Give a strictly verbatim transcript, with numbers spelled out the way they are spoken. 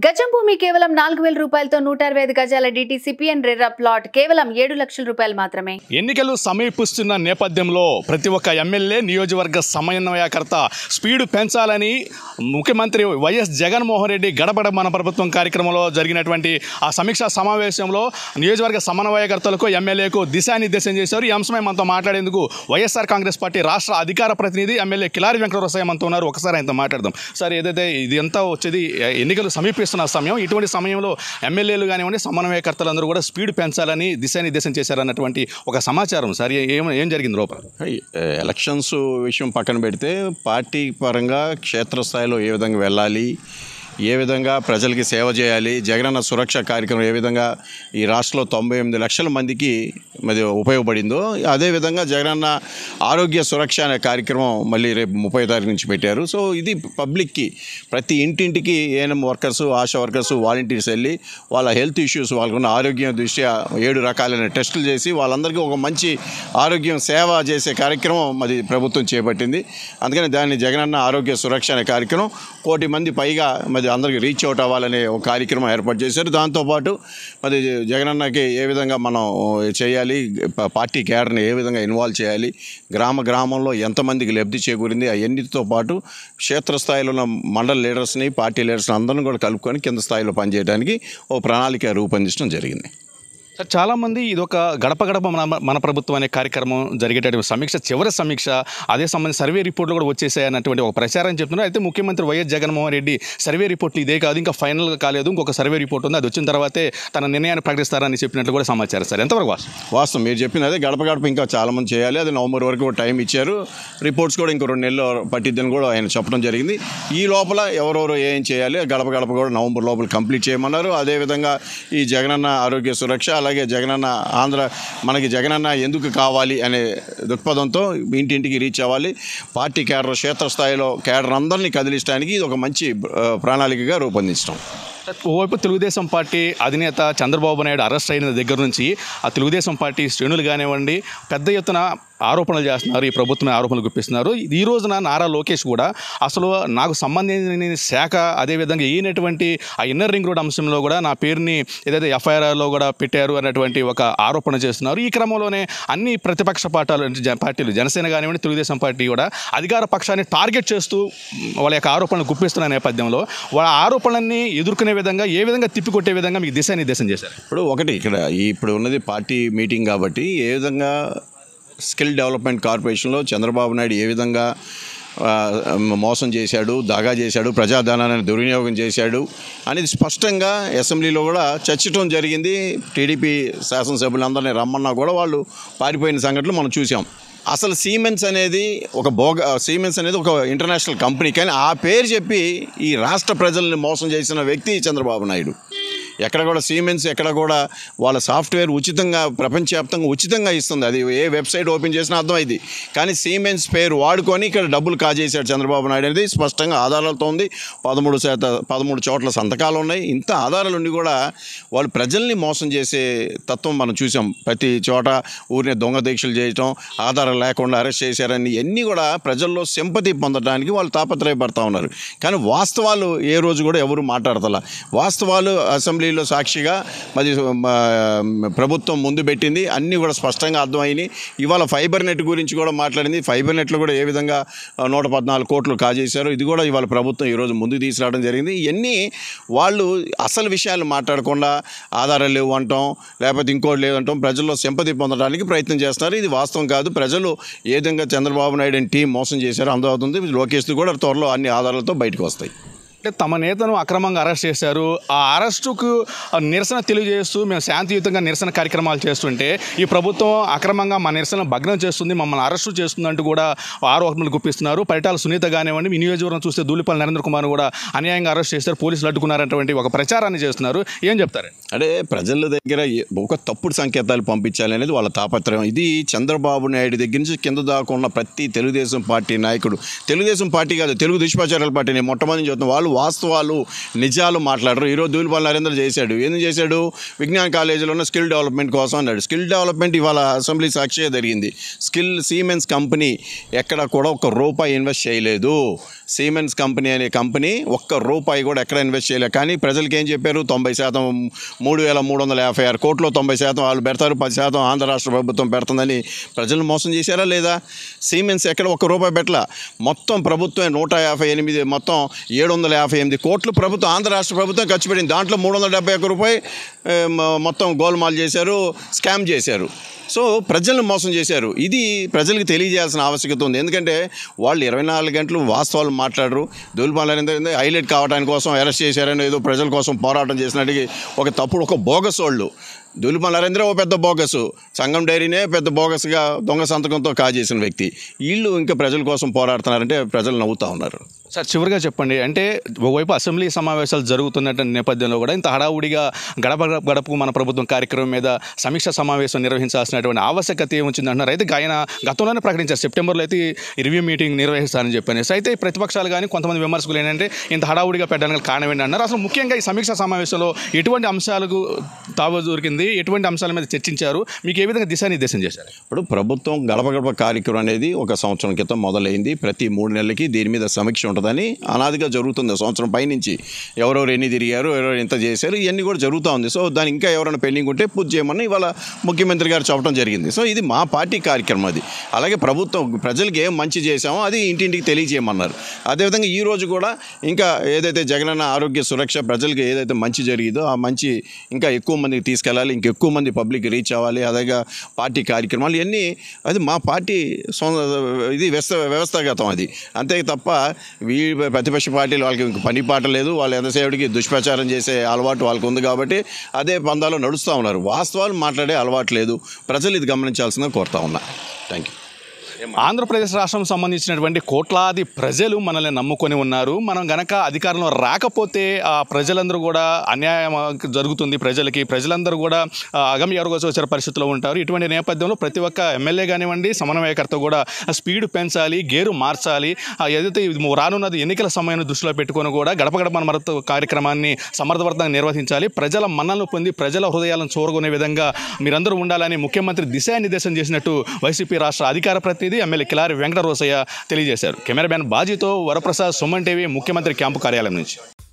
గజం భూమి కేవలం నాలుగు వేల రూపాయలతో నూట అరవై ఐదు గజాల డిటిసిపిఎన్ రెర్రా ప్లాట్ కేవలం ఏడు లక్షల రూపాయలు మాత్రమే. ఎన్నికలు సమీపిస్తున్న నేపథ్యంలో ప్రతి ఒక్క ఎమ్మెల్యే నియోజకవర్గ సమన్వయకర్త స్పీడ్ పెంచాలని ముఖ్యమంత్రి వైఎస్ జగన్మోహన్ రెడ్డి గడపక మన ప్రభుత్వం కార్యక్రమంలో జరిగినటువంటి ఆ సమీక్షా సమావేశంలో నియోజకవర్గ సమన్వయకర్తలకు ఎమ్మెల్యేకు దిశానిర్దేశం చేశారు. ఈ అంశమై మనతో మాట్లాడేందుకు వైఎస్ఆర్ కాంగ్రెస్ పార్టీ రాష్ట్ర అధికార ప్రతినిధి ఎమ్మెల్యే కిలారి వెంకట రోసయ్య మనతో ఉన్నారు. ఒకసారి ఆయనతో మాట్లాడదాం. సార్, ఏదైతే ఇది అంతా వచ్చేది ఎన్నికలు సమీప సమయం ఇటువంటి సమయంలో ఎమ్మెల్యేలు కానివ్వండి సమన్వయకర్తలందరూ కూడా స్పీడ్ పెంచాలని దిశానిర్దేశం చేశారన్నటువంటి ఒక సమాచారం. సార్, ఏం ఏం జరిగింది లోపల? ఎలక్షన్స్ విషయం పక్కన పెడితే పార్టీ పరంగా క్షేత్రస్థాయిలో ఏ విధంగా వెళ్ళాలి, ఏ విధంగా ప్రజలకి సేవ చేయాలి, జగనన్న సురక్ష కార్యక్రమం ఏ విధంగా ఈ రాష్ట్రంలో తొంభై ఎనిమిది లక్షల మందికి మరి ఉపయోగపడిందో అదేవిధంగా జగనన్న ఆరోగ్య సురక్ష అనే కార్యక్రమం మళ్ళీ రేపు ముప్పై తారీఖు నుంచి పెట్టారు. సో ఇది పబ్లిక్కి ప్రతి ఇంటింటికి ANM workers, ASHA workers, volunteers వెళ్ళి వాళ్ళ హెల్త్ ఇష్యూస్, వాళ్ళకున్న ఆరోగ్యం దృష్ట్యా ఏడు రకాలైన టెస్టులు చేసి వాళ్ళందరికీ ఒక మంచి ఆరోగ్యం సేవ చేసే కార్యక్రమం మరి ప్రభుత్వం చేపట్టింది. అందుకని దాన్ని జగనన్న ఆరోగ్య సురక్ష అనే కార్యక్రమం కోటి మంది పైగా మరి అందరికీ రీచ్ అవుట్ అవ్వాలనే ఒక కార్యక్రమం ఏర్పాటు చేశారు. దాంతోపాటు మరి జగనన్నకి ఏ విధంగా మనం చేయాలి, పార్టీ క్యాడర్ని ఏ విధంగా ఇన్వాల్వ్ చేయాలి, గ్రామ గ్రామంలో ఎంతమందికి లబ్ధి చేకూరింది, అవన్నిటితో పాటు క్షేత్రస్థాయిలో ఉన్న మండల లీడర్స్ని, పార్టీ లీడర్స్ని అందరిని కూడా కలుపుకొని కింద స్థాయిలో పనిచేయడానికి ఓ ప్రణాళిక రూపొందించడం జరిగింది. సార్, చాలామంది ఇది ఒక గడప గడప మన మన ప్రభుత్వం అనే కార్యక్రమం జరిగేటటువంటి సమీక్ష, చివరి సమీక్ష, అదే సంబంధించి సర్వే రిపోర్ట్లు కూడా వచ్చేసాయి అన్నటువంటి ఒక ప్రచారం చెప్తున్నారు. అయితే ముఖ్యమంత్రి వైఎస్ జగన్మోహన్ రెడ్డి సర్వే రిపోర్ట్లు ఇదే కాదు, ఇంకా ఫైనల్గా కాలేదు, ఇంకొక సర్వే రిపోర్ట్ ఉంది, అది వచ్చిన తర్వాతే తన నిర్ణయాన్ని ప్రకటిస్తారని చెప్పినట్లు కూడా సమాచారం. సార్, ఎంతవరకు వాస్తవం? వాస్తవం మీరు చెప్పింది అదే. గడప గడప ఇంకా చాలామంది చేయాలి, అది నవంబర్ వరకు టైం ఇచ్చారు. రిపోర్ట్స్ కూడా ఇంకో రెండు నెలలు పట్టిద్దని కూడా ఆయన చెప్పడం జరిగింది. ఈ లోపల ఎవరెవరు ఏం చేయాలి, గడప గడప కూడా నవంబర్ లోపల కంప్లీట్ చేయమన్నారు. అదేవిధంగా ఈ జగనన్న ఆరోగ్య సురక్ష, అలాగే జగనన్న ఆంధ్ర మనకి జగనన్న ఎందుకు కావాలి అనే దృక్పథంతో ఇంటింటికి రీచ్ అవ్వాలి, పార్టీ క్యాడర్ క్షేత్రస్థాయిలో క్యాడర్ అందరినీ కదిలించడానికి ఇది ఒక మంచి ప్రణాళికగా రూపొందించడం. ఓవైపు తెలుగుదేశం పార్టీ అధినేత చంద్రబాబు నాయుడు అరెస్ట్ అయిన దగ్గర నుంచి ఆ తెలుగుదేశం పార్టీ శ్రేణులు కానివ్వండి పెద్ద ఎత్తున ఆరోపణలు చేస్తున్నారు, ఈ ప్రభుత్వమే ఆరోపణలు గుప్పిస్తున్నారు. ఈ రోజున నారా లోకేష్ కూడా అసలు నాకు సంబంధించిన శాఖ, అదేవిధంగా ఈయనటువంటి ఆ ఇన్నర్ రింగ్ రోడ్ అంశంలో కూడా నా పేరుని ఏదైతే ఎఫ్ఐఆర్లో కూడా పెట్టారు అన్నటువంటి ఒక ఆరోపణ చేస్తున్నారు. ఈ క్రమంలోనే అన్ని ప్రతిపక్ష పార్టీలు పార్టీలు జనసేన కానివ్వండి తెలుగుదేశం పార్టీ కూడా అధికార పక్షాన్ని టార్గెట్ చేస్తూ వాళ్ళ యొక్క ఆరోపణలు గుప్పిస్తున్న నేపథ్యంలో వాళ్ళ ఆరోపణలన్నీ ఎదుర్కొనే విధంగా ఏ విధంగా తిప్పికొట్టే విధంగా మీకు దిశానిర్దేశం చేశారు? ఇప్పుడు ఒకటి ఇక్కడ ఇప్పుడు ఉన్నది పార్టీ మీటింగ్ కాబట్టి ఏ విధంగా స్కిల్ డెవలప్మెంట్ కార్పొరేషన్లో చంద్రబాబు నాయుడు ఏ విధంగా మోసం చేశాడు, దాగా చేశాడు, ప్రజాధనాన్ని దుర్వినియోగం చేశాడు అనేది స్పష్టంగా అసెంబ్లీలో కూడా చర్చించడం జరిగింది. టీడీపీ శాసనసభ్యులందరినీ రమ్మన్నా కూడా వాళ్ళు పారిపోయిన సంఘటనలు మనం చూసాం. అసలు సీమెన్స్ అనేది ఒక బోగ సీమెన్స్ అనేది ఒక ఇంటర్నేషనల్ కంపెనీ, కానీ ఆ పేరు చెప్పి ఈ రాష్ట్ర ప్రజల్ని మోసం చేసిన వ్యక్తి చంద్రబాబు నాయుడు. ఎక్కడ కూడా సీమెన్స్ ఎక్కడ కూడా వాళ్ళ సాఫ్ట్వేర్ ఉచితంగా ప్రపంచవ్యాప్తంగా ఉచితంగా ఇస్తుంది, అది ఏ వెబ్సైట్ ఓపెన్ చేసినా అర్థమైంది. కానీ సీమెన్స్ పేరు వాడుకొని ఇక్కడ డబ్బులు కాజేశాడు చంద్రబాబు నాయుడు అనేది స్పష్టంగా ఆధారాలతో ఉంది. పదమూడు శాత పదమూడు చోట్ల సంతకాలు ఉన్నాయి. ఇంత ఆధారాలు ఉండి కూడా వాళ్ళు ప్రజల్ని మోసం చేసే తత్వం మనం చూసాం. ప్రతి చోట ఊరిని దొంగ దీక్షలు చేయటం, ఆధారాలు లేకుండా అరెస్ట్ చేశారని ఇవన్నీ కూడా ప్రజల్లో సింపతి పొందడానికి వాళ్ళు తాపత్రయపడతా ఉన్నారు. కానీ వాస్తవాలు ఏ రోజు కూడా ఎవరు మాట్లాడతలా. వాస్తవాలు అసెంబ్లీ లో సాక్షిగా మరి ప్రభుత్వం ముందు పెట్టింది, అన్నీ కూడా స్పష్టంగా అర్థమైనాయి. ఇవాళ ఫైబర్ నెట్ గురించి కూడా మాట్లాడింది. ఫైబర్ నెట్లో కూడా ఏ విధంగా నూట పద్నాలుగు కోట్లు కాజేశారు, ఇది కూడా ఇవాళ ప్రభుత్వం ఈరోజు ముందు తీసుకురావడం జరిగింది. ఇవన్నీ వాళ్ళు అసలు విషయాలు మాట్లాడకుండా ఆధారాలు లేవు అంటాం, లేకపోతే ఇంకోటి లేదంటాం, ప్రజల్లో సింపతి పొందడానికి ప్రయత్నం చేస్తున్నారు. ఇది వాస్తవం కాదు. ప్రజలు ఏ విధంగా చంద్రబాబు నాయుడు అని టీం మోసం చేశారో అందవుతుంది. లోకేష్ కూడా త్వరలో అన్ని ఆధారాలతో బయటకు వస్తాయి. అంటే తమ నేతను అక్రమంగా అరెస్ట్ చేశారు, ఆ అరెస్టుకు నిరసన తెలియజేస్తూ మేము శాంతియుతంగా నిరసన కార్యక్రమాలు చేస్తుంటే ఈ ప్రభుత్వం అక్రమంగా మా నిరసన భగ్నం చేస్తుంది, మమ్మల్ని అరెస్టు చేస్తుందంటూ కూడా ఆరోపణలు గుప్పిస్తున్నారు. పరిటాల సునీత కానివ్వండి, మీ నియోజకవర్గం చూస్తే దూలిపల్లి నరేంద్ర కుమార్ కూడా అన్యాయంగా అరెస్ట్ చేస్తారు, పోలీసులు అడ్డుకున్నారన్నటువంటి ఒక ప్రచారాన్ని చేస్తున్నారు. ఏం చెప్తారు? అంటే ప్రజల దగ్గర ఒక తప్పుడు సంకేతాలు పంపించాలి అనేది వాళ్ళ తాపత్రయం. ఇది చంద్రబాబు నాయుడు దగ్గర నుంచి కింద దాకా ఉన్న ప్రతి తెలుగుదేశం పార్టీ నాయకుడు, తెలుగుదేశం పార్టీ కాదు తెలుగు దుష్ప్రచారాల పార్టీ, నేను మొట్టమొదటి చెప్తున్నా, వాళ్ళు వాస్తవాలు నిజాలు మాట్లాడరు. ఈరోజు దూలిపల్లి నరేంద్ర చేశాడు, ఎందుకు చేశాడు? విజ్ఞాన కాలేజీలో ఉన్న స్కిల్ డెవలప్మెంట్ కోసం అన్నాడు. స్కిల్ డెవలప్మెంట్ ఇవాళ అసెంబ్లీ సాక్షిగా జరిగింది. స్కిల్ సీమెన్స్ కంపెనీ ఎక్కడ కూడా ఒక రూపాయి ఇన్వెస్ట్ చేయలేదు. సీమెన్స్ కంపెనీ అనే కంపెనీ ఒక్క రూపాయి కూడా ఎక్కడ ఇన్వెస్ట్ చేయలేదు. కానీ ప్రజలకి ఏం చెప్పారు? తొంభై శాతం మూడు వేల మూడు వందల యాభై ఆరు కోట్లు తొంభై శాతం వాళ్ళు పెడతారు, పది శాతం ఆంధ్ర రాష్ట్ర ప్రభుత్వం పెడుతుందని ప్రజలను మోసం చేశారా లేదా? సీమెన్స్ ఎక్కడ ఒక్క రూపాయి పెట్టలా. మొత్తం ప్రభుత్వం నూట యాభై ఎనిమిది మొత్తం ఏడు వందల యాభై ఎనిమిది కోట్లు ప్రభుత్వం ఆంధ్ర రాష్ట్ర ప్రభుత్వం ఖర్చు పెట్టింది. దాంట్లో మూడు వందల డెబ్బై ఒక్క రూపాయి మొత్తం గోల్మాల్ చేశారు, స్కామ్ చేశారు. సో ప్రజలను మోసం చేశారు. ఇది ప్రజలకు తెలియజేయాల్సిన ఆవశ్యకత ఉంది. ఎందుకంటే వాళ్ళు ఇరవై నాలుగు గంటలు వాస్తవాలు మాట్లాడరు. ధూళిపాల హైలైట్ కావడానికి కోసం అరెస్ట్ చేశారని ఏదో ప్రజల కోసం పోరాటం చేసినట్టుగా ఒక తప్పుడు ఒక బోగస్ వాళ్ళు. ధూళిపాల నరేంద్ర ఓ పెద్ద బోగసు, సంఘం డైరీనే పెద్ద బోగస్గా దొంగ సంతకంతో కాజేసిన వ్యక్తి. వీళ్ళు ఇంకా ప్రజల కోసం పోరాడుతున్నారంటే ప్రజలు నవ్వుతూ ఉన్నారు. సార్ చివరిగా చెప్పండి, అంటే ఒకవైపు అసెంబ్లీ సమావేశాలు జరుగుతున్న నేపథ్యంలో కూడా ఇంత హడావుడిగా గడప గడపకు మన ప్రభుత్వం కార్యక్రమం మీద సమీక్ష సమావేశం నిర్వహించాల్సినటువంటి ఆవశ్యకత ఏమొచ్చింది అంటున్నారు. అయితే ఆయన గతంలోనే ప్రకటించారు సెప్టెంబర్లో అయితే రివ్యూ మీటింగ్ నిర్వహిస్తారని చెప్పనేసి. అయితే ప్రతిపక్షాలు కానీ కొంతమంది విమర్శకులు ఏంటంటే ఇంత హడావుడిగా పెట్టడానికి కారణం ఏంటన్నారు. అసలు ముఖ్యంగా ఈ సమీక్ష సమావేశంలో ఎటువంటి అంశాలకు తావు దొరికింది, ఎటువంటి అంశాల మీద చర్చించారు, మీకు ఏ విధంగా దిశానిర్దేశం చేశారు? ఇప్పుడు ప్రభుత్వం గడప గడప కార్యక్రమం అనేది ఒక సంవత్సరం క్రితం మొదలైంది. ప్రతి మూడు నెలలకి దీని మీద సమీక్ష ఉంటుందని అనాదిగా జరుగుతుంది. సంవత్సరం పైనుంచి ఎవరెవరు ఎన్ని తిరిగారు, ఎవరెవరు ఎంత చేశారు, ఇవన్నీ కూడా జరుగుతూ ఉంది. సో దాని ఇంకా ఎవరైనా పెండింగ్ ఉంటే పూర్తి చేయమని ఇవాళ ముఖ్యమంత్రి గారు చెప్పడం జరిగింది. సో ఇది మా పార్టీ కార్యక్రమం అది. అలాగే ప్రభుత్వం ప్రజలకు ఏం మంచి చేశామో అది ఇంటింటికి తెలియజేయమన్నారు. అదేవిధంగా ఈరోజు కూడా ఇంకా ఏదైతే జగనన్న ఆరోగ్య సురక్ష ప్రజలకు ఏదైతే మంచి జరిగిందో ఆ మంచి ఇంకా ఎక్కువ మందికి తీసుకెళ్ళాలి, ఇంకెక్కువ మంది పబ్లిక్ రీచ్ అవ్వాలి. అలాగే పార్టీ కార్యక్రమాలు ఇవన్నీ అది మా పార్టీ ఇది వ్యవస్థ వ్యవస్థాగతం అది. అంతే తప్ప వీ ప్రతిపక్ష పార్టీలు వాళ్ళకి పని పాట లేదు, వాళ్ళు ఎంతసేపటికి దుష్ప్రచారం చేసే అలవాటు వాళ్ళకు ఉంది కాబట్టి అదే పందాలో నడుస్తూ ఉన్నారు. వాస్తవాలు మాట్లాడే అలవాటు లేదు. ప్రజలు ఇది గమనించాల్సిందిగా కోరుతా ఉన్నా. Thank you. ఆంధ్రప్రదేశ్ రాష్ట్రం సంబంధించినటువంటి కోట్లాది ప్రజలు మనల్ని నమ్ముకొని ఉన్నారు. మనం గనక అధికారంలో రాకపోతే ఆ ప్రజలందరూ కూడా అన్యాయం జరుగుతుంది. ప్రజలకి ప్రజలందరూ కూడా అగమ్య ఎరుగోచర పరిస్థితిలో ఉంటారు. ఇటువంటి నేపథ్యంలో ప్రతి ఒక్క ఎమ్మెల్యే కానివ్వండి, సమన్వయకర్త కూడా స్పీడ్ పెంచాలి, గేరు మార్చాలి. ఏదైతే రానున్నది ఎన్నికల సమయాన్ని దృష్టిలో పెట్టుకొని కూడా గడప గడప మన మరత కార్యక్రమాన్ని సమర్థవంతంగా నిర్వహించాలి. ప్రజల మన్నలను పొంది ప్రజల హృదయాలను చూరగొనే విధంగా మీరందరూ ఉండాలని ముఖ్యమంత్రి దిశానిర్దేశం చేసినట్టు వైసీపీ రాష్ట్ర అధికార ప్రతినిధి ఎమ్మెల్యే కిలారి వెంకట రోసయ్య తెలియజేశారు. కెమెరామ్యాన్ బాజీతో వరప్రసాద్, సుమన్ టీవీ, ముఖ్యమంత్రి క్యాంపు కార్యాలయం నుంచి.